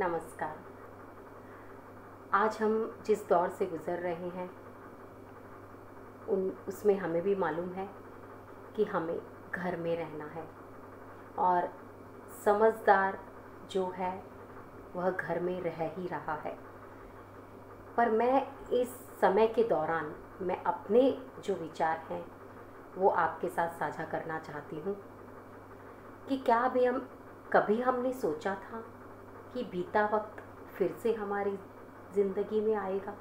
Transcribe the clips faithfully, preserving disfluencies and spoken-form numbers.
नमस्कार। आज हम जिस दौर से गुज़र रहे हैं उन उसमें हमें भी मालूम है कि हमें घर में रहना है और समझदार जो है वह घर में रह ही रहा है। पर मैं इस समय के दौरान मैं अपने जो विचार हैं वो आपके साथ साझा करना चाहती हूँ कि क्या अभी हम कभी हमने सोचा था कि बीता वक्त फिर से हमारी ज़िंदगी में आएगा।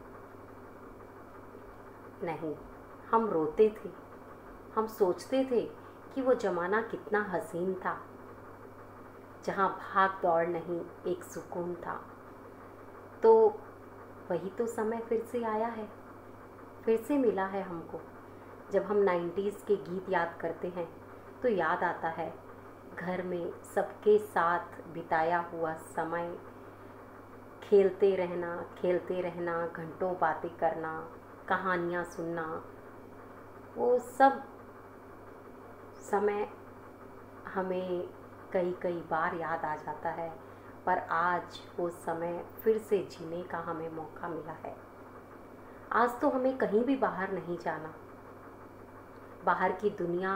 नहीं, हम रोते थे, हम सोचते थे कि वो ज़माना कितना हसीन था जहाँ भाग दौड़ नहीं, एक सुकून था। तो वही तो समय फिर से आया है, फिर से मिला है हमको। जब हम नाइन्टीज़ के गीत याद करते हैं तो याद आता है घर में सबके साथ बिताया हुआ समय, खेलते रहना खेलते रहना घंटों बातें करना, कहानियाँ सुनना, वो सब समय हमें कई कई बार याद आ जाता है। पर आज वो समय फिर से जीने का हमें मौका मिला है। आज तो हमें कहीं भी बाहर नहीं जाना। बाहर की दुनिया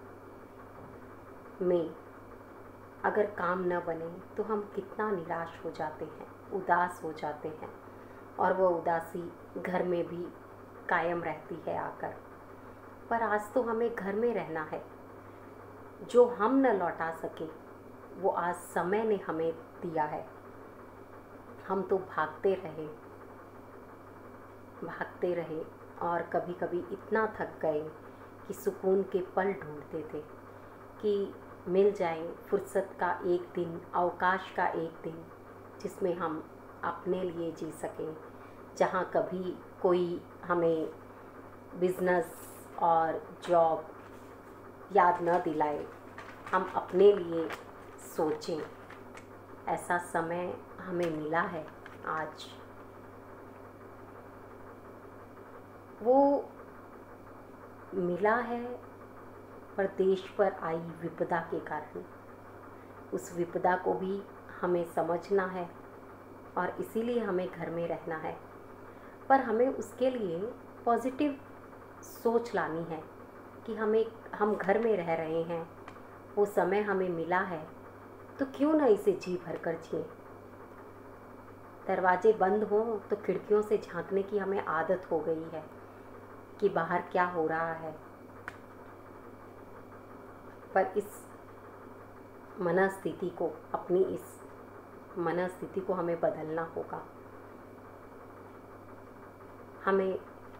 में अगर काम न बने तो हम कितना निराश हो जाते हैं, उदास हो जाते हैं और वो उदासी घर में भी कायम रहती है आकर। पर आज तो हमें घर में रहना है। जो हम न लौटा सके वो आज समय ने हमें दिया है। हम तो भागते रहे भागते रहे और कभी कभी इतना थक गए कि सुकून के पल ढूंढते थे कि मिल जाए फुर्सत का एक दिन, अवकाश का एक दिन, जिसमें हम अपने लिए जी सकें, जहाँ कभी कोई हमें बिज़नेस और जॉब याद न दिलाए, हम अपने लिए सोचें। ऐसा समय हमें मिला है आज। वो मिला है पर देश पर आई विपदा के कारण। उस विपदा को भी हमें समझना है और इसीलिए हमें घर में रहना है। पर हमें उसके लिए पॉजिटिव सोच लानी है कि हमें हम घर में रह रहे हैं, वो समय हमें मिला है तो क्यों ना इसे जी भर कर जिए। दरवाजे बंद हों तो खिड़कियों से झांकने की हमें आदत हो गई है कि बाहर क्या हो रहा है। पर इस मनस्थिति को अपनी इस मनस्थिति को हमें बदलना होगा। हमें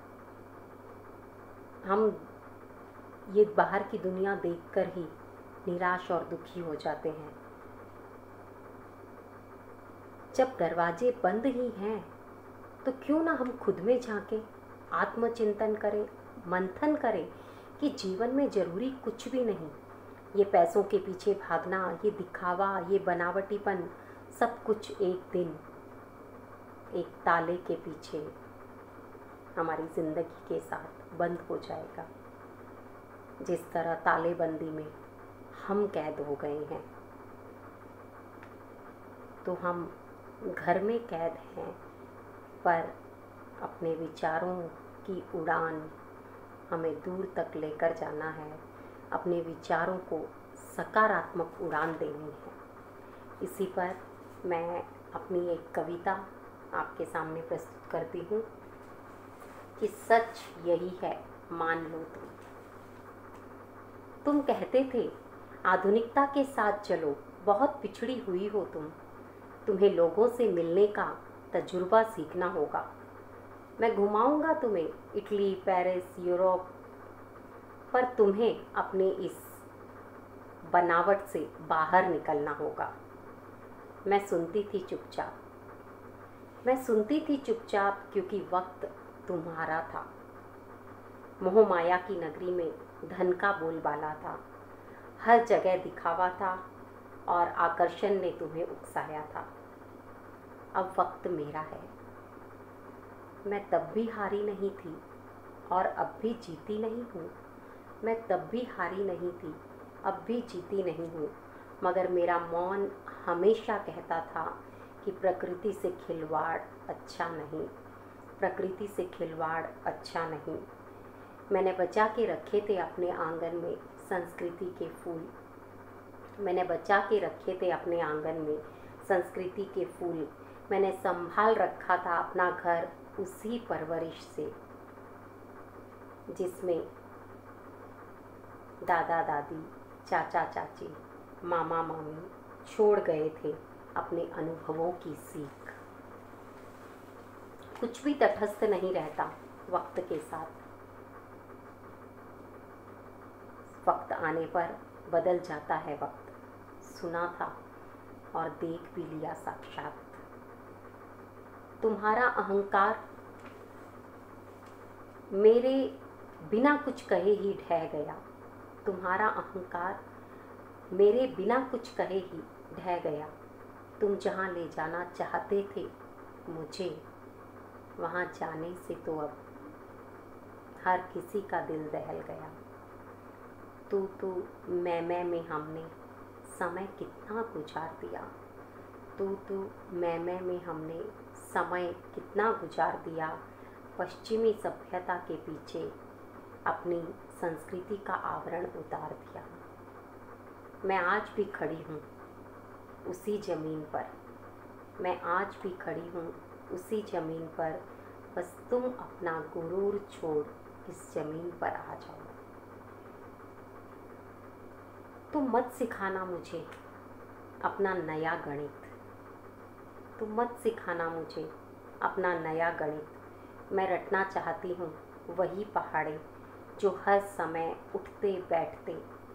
हम ये बाहर की दुनिया देखकर ही निराश और दुखी हो जाते हैं। जब दरवाजे बंद ही हैं तो क्यों ना हम खुद में झांकें, आत्मचिंतन करें, मंथन करें कि जीवन में ज़रूरी कुछ भी नहीं। ये पैसों के पीछे भागना, ये दिखावा, ये बनावटीपन, सब कुछ एक दिन एक ताले के पीछे हमारी ज़िंदगी के साथ बंद हो जाएगा। जिस तरह तालेबंदी में हम कैद हो गए हैं, तो हम घर में कैद हैं, पर अपने विचारों की उड़ान हमें दूर तक लेकर जाना है। अपने विचारों को सकारात्मक उड़ान देनी है। इसी पर मैं अपनी एक कविता आपके सामने प्रस्तुत करती हूँ कि सच यही है, मान लो तुम। तुम कहते थे आधुनिकता के साथ चलो, बहुत पिछड़ी हुई हो तुम। तुम्हें लोगों से मिलने का तजुर्बा सीखना होगा। मैं घुमाऊंगा तुम्हें इटली, पेरिस, यूरोप, पर तुम्हें अपने इस बनावट से बाहर निकलना होगा। मैं सुनती थी चुपचाप मैं सुनती थी चुपचाप क्योंकि वक्त तुम्हारा था। मोह माया की नगरी में धन का बोलबाला था। हर जगह दिखावा था और आकर्षण ने तुम्हें उकसाया था। अब वक्त मेरा है। मैं तब भी हारी नहीं थी और अब भी जीती नहीं हूँ। मैं तब भी हारी नहीं थी, अब भी जीती नहीं हूँ। मगर मेरा मौन हमेशा कहता था कि प्रकृति से खिलवाड़ अच्छा नहीं, प्रकृति से खिलवाड़ अच्छा नहीं। मैंने बचा के रखे थे अपने आंगन में संस्कृति के फूल, मैंने बचा के रखे थे अपने आंगन में संस्कृति के फूल। मैंने संभाल रखा था अपना घर उसी परवरिश से जिसमें दादा दादी, चाचा चाची, मामा मामी छोड़ गए थे अपने अनुभवों की सीख। कुछ भी तटस्थ नहीं रहता वक्त के साथ, वक्त आने पर बदल जाता है वक्त। सुना था और देख भी लिया साक्षात। तुम्हारा अहंकार मेरे बिना कुछ कहे ही ढह गया, तुम्हारा अहंकार मेरे बिना कुछ कहे ही ढह गया। तुम जहाँ ले जाना चाहते थे मुझे, वहाँ जाने से तो अब हर किसी का दिल दहल गया। तू तू मैं मैं में हमने समय कितना गुजार दिया, तू तू मैं मैं में हमने समय कितना गुजार दिया। पश्चिमी सभ्यता के पीछे अपनी संस्कृति का आवरण उतार दिया। मैं आज भी खड़ी हूँ उसी ज़मीन पर, मैं आज भी खड़ी हूँ उसी ज़मीन पर। बस तुम अपना गुरूर छोड़ इस ज़मीन पर आ जाओ। तुम मत सिखाना मुझे अपना नया गणित, तुम मत सिखाना मुझे अपना नया गणित। मैं रटना चाहती हूँ वही पहाड़े जो हर समय उठते बैठते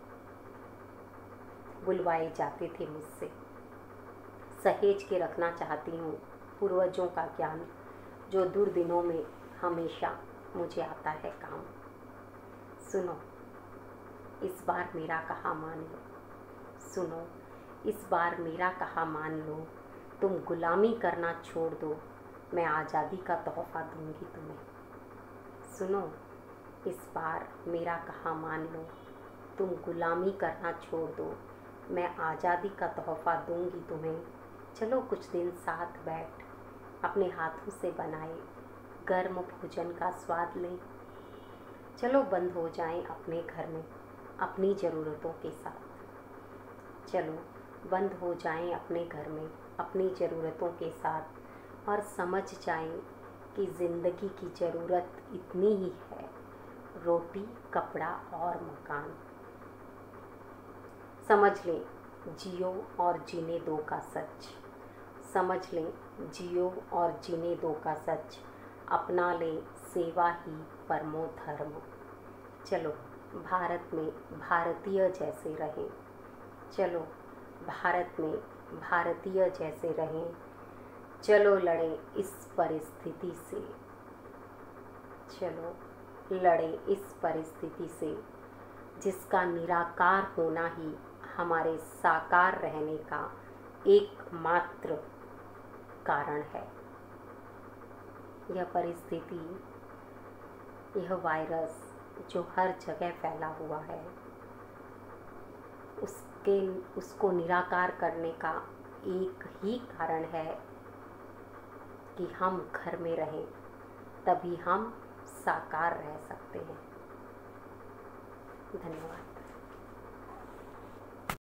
बुलवाए जाते थे मुझसे। सहेज के रखना चाहती हूँ पूर्वजों का ज्ञान जो दुर्दिनों में हमेशा मुझे आता है काम। सुनो इस बार मेरा कहा मान लो, सुनो इस बार मेरा कहा मान लो। तुम गुलामी करना छोड़ दो, मैं आज़ादी का तोहफ़ा दूंगी तुम्हें। सुनो इस बार मेरा कहा मान लो, तुम गुलामी करना छोड़ दो, मैं आज़ादी का तोहफ़ा दूंगी तुम्हें। चलो कुछ दिन साथ बैठ अपने हाथों से बनाए गर्म भोजन का स्वाद लें। चलो बंद हो जाएं अपने घर में अपनी ज़रूरतों के साथ, चलो बंद हो जाएं अपने घर में अपनी ज़रूरतों के साथ और समझ जाएं कि ज़िंदगी की ज़रूरत इतनी ही है, रोटी कपड़ा और मकान। समझ लें जियो और जीने दो का सच, समझ लें जियो और जीने दो का सच। अपना लें सेवा ही परमो धर्म। चलो भारत में भारतीय जैसे रहें, चलो भारत में भारतीय जैसे रहें। चलो लड़ें इस परिस्थिति से, चलो लड़ें इस परिस्थिति से जिसका निराकार होना ही हमारे साकार रहने का एकमात्र कारण है। यह परिस्थिति, यह वायरस जो हर जगह फैला हुआ है, उसके उसको निराकार करने का एक ही कारण है कि हम घर में रहें, तभी हम साकार रह सकते हैं। धन्यवाद।